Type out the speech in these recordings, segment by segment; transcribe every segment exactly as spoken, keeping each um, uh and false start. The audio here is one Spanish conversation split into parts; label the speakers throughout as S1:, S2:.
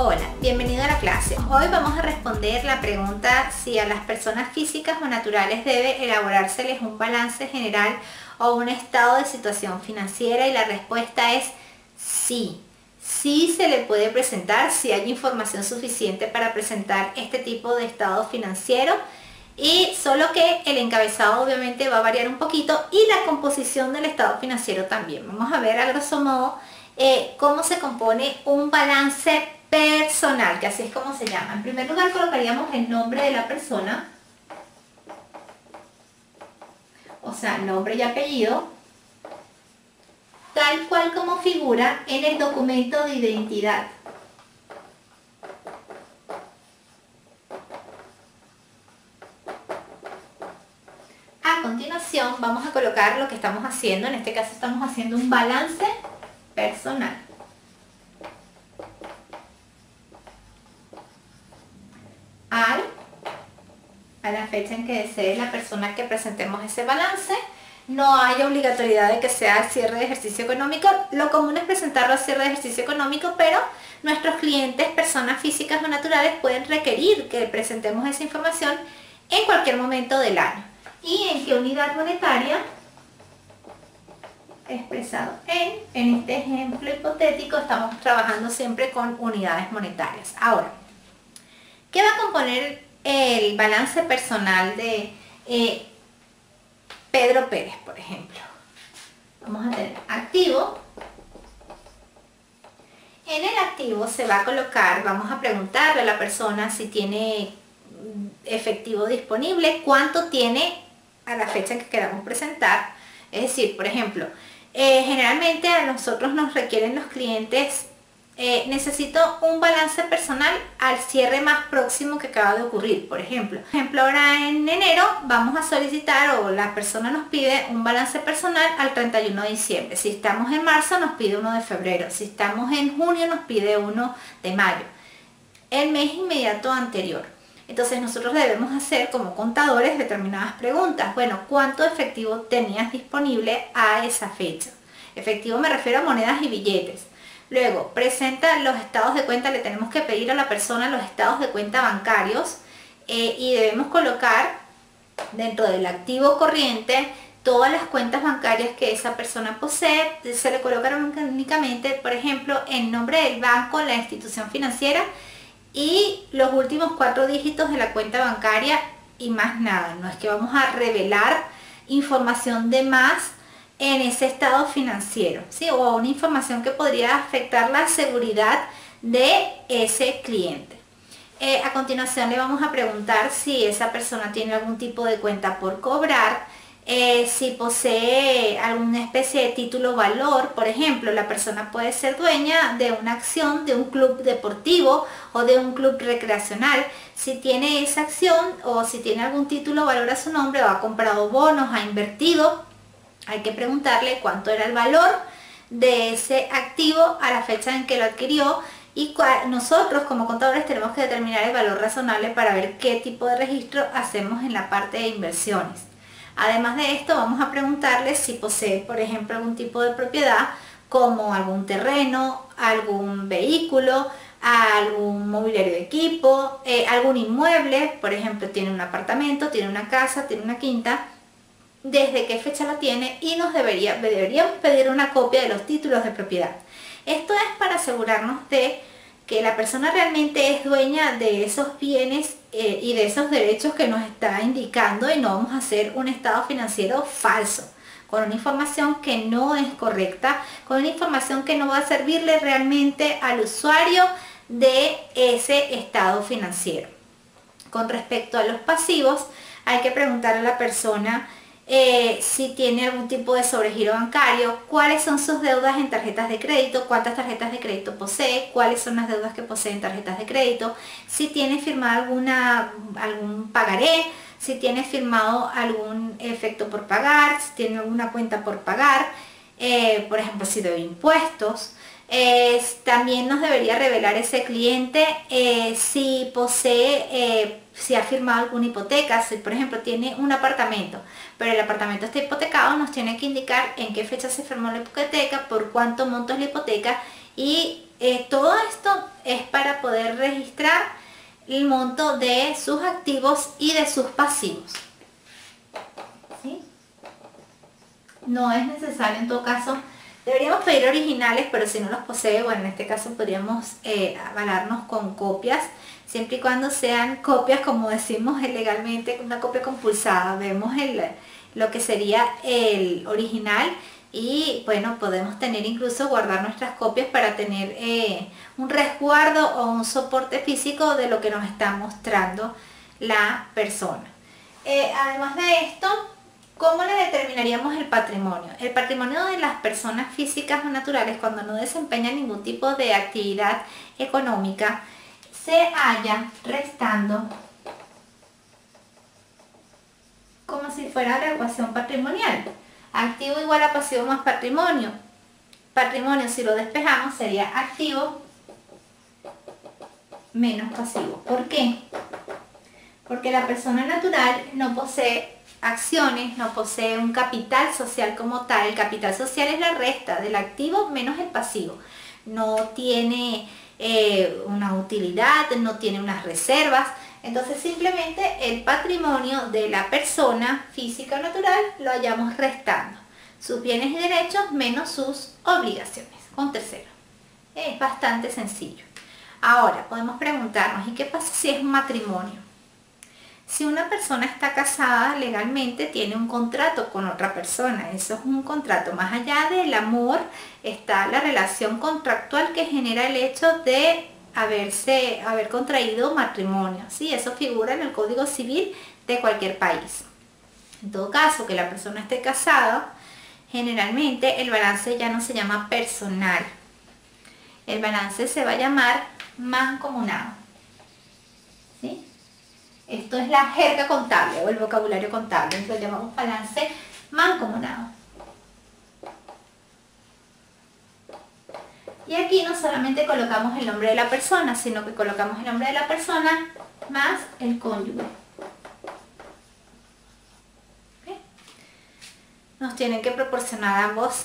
S1: Hola, bienvenido a la clase. Hoy vamos a responder la pregunta si a las personas físicas o naturales debe elaborárseles un balance general o un estado de situación financiera, y la respuesta es sí. Sí se le puede presentar si hay información suficiente para presentar este tipo de estado financiero, y solo que el encabezado obviamente va a variar un poquito y la composición del estado financiero también. Vamos a ver a grosso modo eh, cómo se compone un balance personal, que así es como se llama. En primer lugar colocaríamos el nombre de la persona, o sea, nombre y apellido, tal cual como figura en el documento de identidad. A continuación vamos a colocar lo que estamos haciendo. En este caso estamos haciendo un balance personal. Al, a la fecha en que desee la persona que presentemos ese balance. No hay obligatoriedad de que sea el cierre de ejercicio económico. Lo común es presentarlo al cierre de ejercicio económico, pero nuestros clientes, personas físicas o naturales, pueden requerir que presentemos esa información en cualquier momento del año. ¿Y en qué unidad monetaria? Expresado en, en este ejemplo hipotético, estamos trabajando siempre con unidades monetarias. Ahora, ¿qué va a componer el balance personal de eh, Pedro Pérez, por ejemplo? Vamos a tener activo. En el activo se va a colocar, vamos a preguntarle a la persona si tiene efectivo disponible, cuánto tiene a la fecha en que queramos presentar. Es decir, por ejemplo, eh, generalmente a nosotros nos requieren los clientes, eh, necesito un balance personal al cierre más próximo que acaba de ocurrir. Por ejemplo, por ejemplo ahora en enero vamos a solicitar, o la persona nos pide un balance personal al treinta y uno de diciembre. Si estamos en marzo nos pide uno de febrero. Si estamos en junio nos pide uno de mayo. El mes inmediato anterior. Entonces nosotros debemos hacer como contadores determinadas preguntas. Bueno, ¿cuánto efectivo tenías disponible a esa fecha? Efectivo me refiero a monedas y billetes. Luego, presenta los estados de cuenta. Le tenemos que pedir a la persona los estados de cuenta bancarios eh, y debemos colocar dentro del activo corriente todas las cuentas bancarias que esa persona posee. Se le colocan únicamente, por ejemplo, el nombre del banco, la institución financiera y los últimos cuatro dígitos de la cuenta bancaria, y más nada. No es que vamos a revelar información de más en ese estado financiero, ¿sí? O una información que podría afectar la seguridad de ese cliente. Eh, a continuación le vamos a preguntar si esa persona tiene algún tipo de cuenta por cobrar, eh, si posee alguna especie de título valor. Por ejemplo, la persona puede ser dueña de una acción de un club deportivo o de un club recreacional. Si tiene esa acción o si tiene algún título valor a su nombre, o ha comprado bonos, ha invertido, hay que preguntarle cuánto era el valor de ese activo a la fecha en que lo adquirió, y nosotros como contadores tenemos que determinar el valor razonable para ver qué tipo de registro hacemos en la parte de inversiones. Además de esto, vamos a preguntarle si posee, por ejemplo, algún tipo de propiedad, como algún terreno, algún vehículo, algún mobiliario de equipo, eh, algún inmueble. Por ejemplo, tiene un apartamento, tiene una casa, tiene una quinta, desde qué fecha la tiene, y nos debería, deberíamos pedir una copia de los títulos de propiedad. Esto es para asegurarnos de que la persona realmente es dueña de esos bienes eh, y de esos derechos que nos está indicando, y no vamos a hacer un estado financiero falso, con una información que no es correcta, con una información que no va a servirle realmente al usuario de ese estado financiero. Con respecto a los pasivos, hay que preguntar a la persona Eh, si tiene algún tipo de sobregiro bancario, cuáles son sus deudas en tarjetas de crédito, cuántas tarjetas de crédito posee, cuáles son las deudas que posee en tarjetas de crédito, si tiene firmado alguna, algún pagaré, si tiene firmado algún efecto por pagar, si tiene alguna cuenta por pagar, eh, por ejemplo si debe impuestos. Eh, también nos debería revelar ese cliente eh, si posee, eh, si ha firmado alguna hipoteca. Si por ejemplo tiene un apartamento, pero el apartamento está hipotecado, nos tiene que indicar en qué fecha se firmó la hipoteca, por cuánto monto es la hipoteca y Eh, todo esto es para poder registrar el monto de sus activos y de sus pasivos. ¿Sí? No es necesario en todo caso. Deberíamos pedir originales, pero si no los posee, bueno, en este caso podríamos eh, avalarnos con copias, siempre y cuando sean copias, como decimos legalmente, una copia compulsada. Vemos el, lo que sería el original y, bueno, podemos tener incluso guardar nuestras copias para tener eh, un resguardo o un soporte físico de lo que nos está mostrando la persona. Eh, además de esto, ¿cómo le determinaríamos el patrimonio? El patrimonio de las personas físicas o naturales, cuando no desempeñan ningún tipo de actividad económica, se halla restando como si fuera la ecuación patrimonial. Activo igual a pasivo más patrimonio. Patrimonio, si lo despejamos, sería activo menos pasivo. ¿Por qué? Porque la persona natural no posee acciones, no posee un capital social como tal. El capital social es la resta del activo menos el pasivo. No tiene eh, una utilidad, no tiene unas reservas. Entonces simplemente el patrimonio de la persona física o natural lo hallamos restando. Sus bienes y derechos menos sus obligaciones, con tercero. Es bastante sencillo. Ahora podemos preguntarnos, ¿y qué pasa si es un matrimonio? Si una persona está casada legalmente, tiene un contrato con otra persona. Eso es un contrato. Más allá del amor está la relación contractual que genera el hecho de haberse, haber contraído matrimonio. ¿Sí? Eso figura en el Código Civil de cualquier país. En todo caso, que la persona esté casada, generalmente el balance ya no se llama personal. El balance se va a llamar mancomunado. ¿Sí? Esto es la jerga contable o el vocabulario contable. Entonces lo llamamos balance mancomunado. Y aquí no solamente colocamos el nombre de la persona, sino que colocamos el nombre de la persona más el cónyuge. ¿Okay? Nos tienen que proporcionar ambos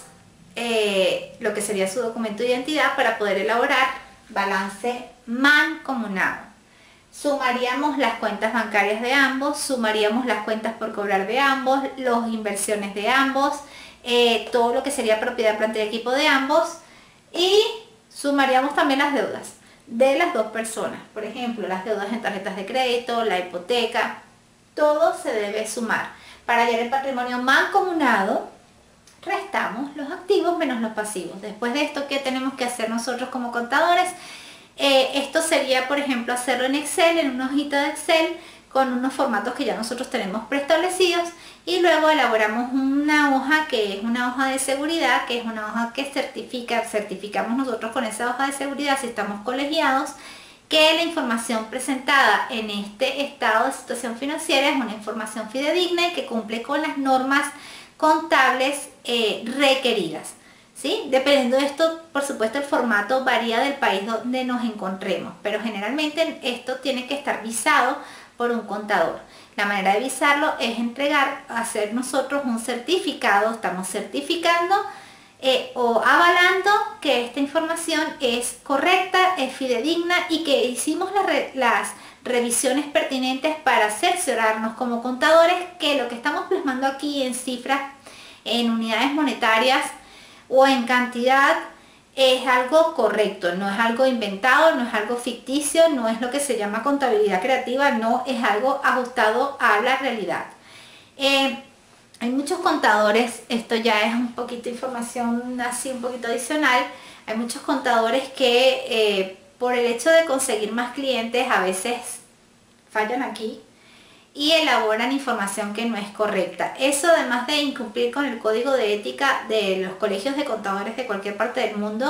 S1: eh, lo que sería su documento de identidad para poder elaborar balance mancomunado. Sumaríamos las cuentas bancarias de ambos, sumaríamos las cuentas por cobrar de ambos, las inversiones de ambos, eh, todo lo que sería propiedad, planta y equipo de ambos, y sumaríamos también las deudas de las dos personas. Por ejemplo, las deudas en tarjetas de crédito, la hipoteca, todo se debe sumar. Para hallar el patrimonio mancomunado, restamos los activos menos los pasivos. Después de esto, ¿qué tenemos que hacer nosotros como contadores? Eh, esto sería, por ejemplo, hacerlo en Excel, en una hojita de Excel, con unos formatos que ya nosotros tenemos preestablecidos, y luego elaboramos una hoja que es una hoja de seguridad, que es una hoja que certifica, certificamos nosotros con esa hoja de seguridad, si estamos colegiados, que la información presentada en este estado de situación financiera es una información fidedigna y que cumple con las normas contables eh, requeridas. ¿Sí? Dependiendo de esto, por supuesto, el formato varía del país donde nos encontremos, pero generalmente esto tiene que estar visado por un contador. La manera de visarlo es entregar, hacer nosotros un certificado, estamos certificando eh, o avalando que esta información es correcta, es fidedigna y que hicimos las, re, las revisiones pertinentes para cerciorarnos como contadores que lo que estamos plasmando aquí en cifras, en unidades monetarias o en cantidad, es algo correcto, no es algo inventado, no es algo ficticio, no es lo que se llama contabilidad creativa, no, es algo ajustado a la realidad. Eh, hay muchos contadores, esto ya es un poquito información así, un poquito adicional, hay muchos contadores que eh, por el hecho de conseguir más clientes a veces fallan aquí y elaboran información que no es correcta. Eso, además de incumplir con el código de ética de los colegios de contadores de cualquier parte del mundo,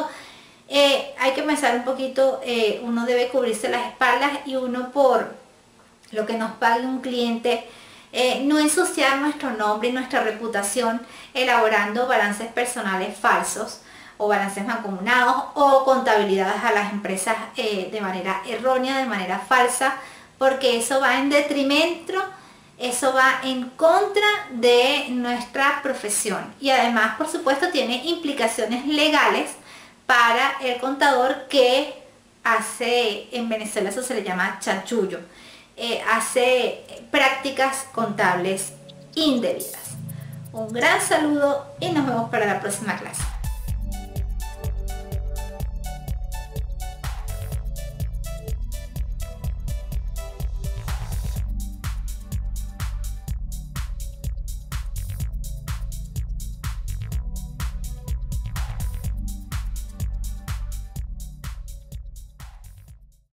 S1: eh, hay que pensar un poquito, eh, uno debe cubrirse las espaldas y uno, por lo que nos pague un cliente, eh, no ensuciar nuestro nombre y nuestra reputación elaborando balances personales falsos o balances mancomunados o contabilidades a las empresas eh, de manera errónea, de manera falsa, porque eso va en detrimento, eso va en contra de nuestra profesión y además, por supuesto, tiene implicaciones legales para el contador que hace, en Venezuela eso se le llama chanchullo, eh, hace prácticas contables indebidas. Un gran saludo y nos vemos para la próxima clase.